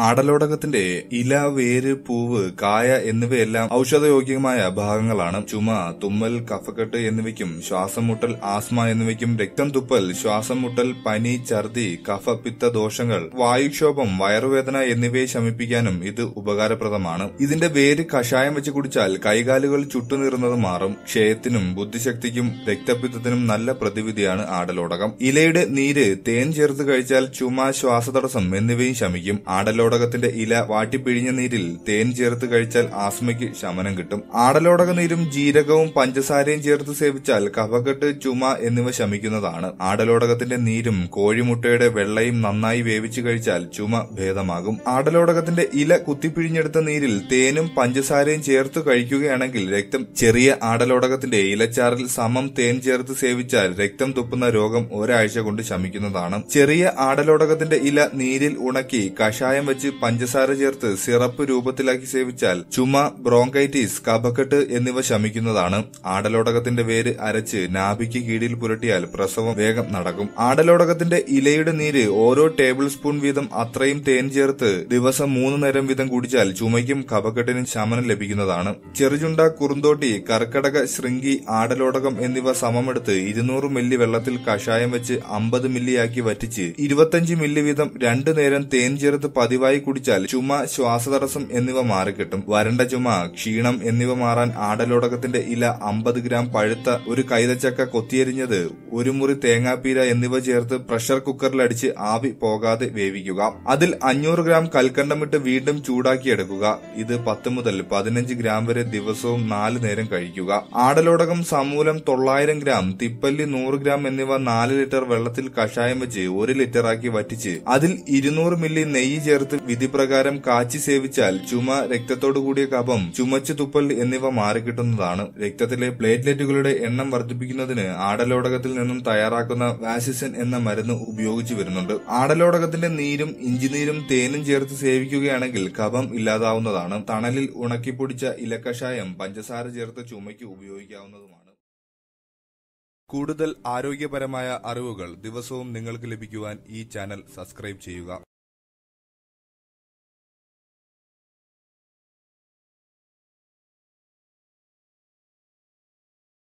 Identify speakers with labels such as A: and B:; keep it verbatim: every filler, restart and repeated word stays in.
A: ആടലോടകത്തിന്റെ ഇല, വേര്, പൂവ്, കായ എന്നിവയെല്ലാം ഔഷധയോഗ്യമായ ഭാഗങ്ങളാണ്. ചുമ, തുമ്മൽ, കഫക്കെട്ട് എന്നിവയ്ക്കും ശ്വാസം മുട്ടൽ, ആസ്മ എന്നിവയ്ക്കും രക്തം തുപ്പൽ, ശ്വാസം മുട്ടൽ, പനി, ഛർദി, കഫ, പിത്ത ദോഷങ്ങൾ, വായുക്ഷോഭം, വയറുവേദന എന്നിവയെ ശമിപ്പിക്കാനും ഇത് ഉപകാരപ്രദമാണ്. ഇതിന്റെ വേര് കഷായം വെച്ച് കുടിച്ചാൽ കൈകാലുകൾ ചുട്ടുനീറുന്നത് മാറും. ക്ഷയത്തിനും ബുദ്ധിശക്തിക്കും രക്തപിത്തത്തിനും നല്ല പ്രതിവിധിയാണ് ആടലോടകം. ഇലയുടെ നീര് തേൻ ചേർത്ത് കഴിച്ചാൽ ചുമ, ശ്വാസതടസ്സം എന്നിവയും ശമിക്കും. ആടലോടകത്തിന്റെ ഇല വാട്ടിപ്പിഴിഞ്ഞ നീരിൽ തേൻ ചേർത്ത് കഴിച്ചാൽ ആസ്മയ്ക്ക് ശമനം കിട്ടും. ആടലോടക നീരും ജീരകവും പഞ്ചസാരയും ചേർത്ത് സേവിച്ചാൽ കഫക്കെട്ട്, ചുമ എന്നിവ ശമിക്കുന്നതാണ്. ആടലോടകത്തിന്റെ നീരും കോഴിമുട്ടയുടെ വെള്ളയും നന്നായി വേവിച്ചു കഴിച്ചാൽ ചുമ ഭേദമാകും. ആടലോടകത്തിന്റെ ഇല കുത്തിപ്പിഴിഞ്ഞെടുത്ത നീരിൽ തേനും പഞ്ചസാരയും ചേർത്ത് കഴിക്കുകയാണെങ്കിൽ രക്തം ചെറിയ ആടലോടകത്തിന്റെ ഇലച്ചാറിൽ സമം തേൻ ചേർത്ത് സേവിച്ചാൽ രക്തം തുപ്പുന്ന രോഗം ഒരാഴ്ച കൊണ്ട് ശമിക്കുന്നതാണ്. ചെറിയ ആടലോടകത്തിന്റെ ഇല നീരിൽ ഉണക്കി കഷായം വെച്ച് പഞ്ചസാര ചേർത്ത് സിറപ്പ് രൂപത്തിലാക്കി സേവിച്ചാൽ ചുമ, ബ്രോങ്കൈറ്റിസ്, കഫക്കെട്ട് എന്നിവ ശമിക്കുന്നതാണ്. ആടലോടകത്തിന്റെ വേര് അരച്ച് നാഭിക്ക് കീഴിൽ പുരട്ടിയാൽ പ്രസവം വേഗം നടക്കും. ആടലോടകത്തിന്റെ ഇലയുടെ നീര് ഓരോ ടേബിൾ സ്പൂൺ വീതം അത്രയും തേൻ ചേർത്ത് ദിവസം മൂന്ന് നേരം വീതം കുടിച്ചാൽ ചുമയ്ക്കും കഫക്കെട്ടിനും ശമനം ലഭിക്കുന്നതാണ്. ചെറുചുണ്ട, കുറുന്തോട്ടി, കർക്കടക, ശൃംഗി, ആടലോടകം എന്നിവ സമമെടുത്ത് ഇരുന്നൂറ് മില്ലി വെള്ളത്തിൽ കഷായം വെച്ച് അമ്പത് മില്ലിയാക്കി വറ്റിച്ച് ഇരുപത്തിയഞ്ച് മില്ലി വീതം രണ്ടു നേരം തേൻ ചേർത്ത് പതിവായി കുടിച്ചാൽ ചുമ, ശ്വാസതടസ്സം എന്നിവ മാറിക്കിട്ടും. വരണ്ട ചുമ, ക്ഷീണം എന്നിവ മാറാൻ ആടലോടകത്തിന്റെ ഇല അമ്പത് ഗ്രാം പഴുത്ത ഒരു കൈതച്ചക്ക കൊത്തിയരിഞ്ഞത്, ഒരു മുറി തേങ്ങാപ്പീര എന്നിവ ചേർത്ത് പ്രഷർ കുക്കറിലടിച്ച് ആവി പോകാതെ വേവിക്കുക. അതിൽ അഞ്ഞൂറ് ഗ്രാം കൽക്കണ്ടമിട്ട് വീണ്ടും ചൂടാക്കിയെടുക്കുക. ഇത് പത്ത് മുതൽ പതിനഞ്ച് ഗ്രാം വരെ ദിവസവും നാല് നേരം കഴിക്കുക. ആടലോടകം സമൂലം തൊള്ളായിരം ഗ്രാം, തിപ്പല്ലി നൂറ് ഗ്രാം എന്നിവ നാല് ലിറ്റർ വെള്ളത്തിൽ കഷായം വെച്ച് ഒരു ലിറ്ററാക്കി വറ്റിച്ച് അതിൽ ഇരുന്നൂറ് മില്ലി നെയ്യ് ചേർത്ത് വിധിപ്രകാരം കാച്ചി സേവിച്ചാൽ ചുമ, രക്തത്തോടു കൂടിയ കഫം, ചുമച്ചു തുപ്പൽ എന്നിവ മാറിക്കിട്ടുന്നതാണ്. രക്തത്തിലെ പ്ലേറ്റ്ലെറ്റുകളുടെ എണ്ണം വർദ്ധിപ്പിക്കുന്നതിന് ആടലോടകത്തിൽ നിന്നും തയ്യാറാക്കുന്ന വാസിസിൻ എന്ന മരുന്ന് ഉപയോഗിച്ചു വരുന്നുണ്ട്. ആടലോടകത്തിന്റെ നീരും ഇഞ്ചിനീരും തേനും ചേർത്ത് സേവിക്കുകയാണെങ്കിൽ കഫം ഇല്ലാതാവുന്നതാണ്. തണലിൽ ഉണക്കിപ്പൊടിച്ച ഇലക്കഷായം പഞ്ചസാര ചേർത്ത് ചുമയ്ക്ക് ഉപയോഗിക്കാവുന്നതുമാണ്. കൂടുതൽ ആരോഗ്യപരമായ അറിവുകൾ ദിവസവും നിങ്ങൾക്ക് ലഭിക്കുവാൻ ഈ ചാനൽ സബ്സ്ക്രൈബ് ചെയ്യുക.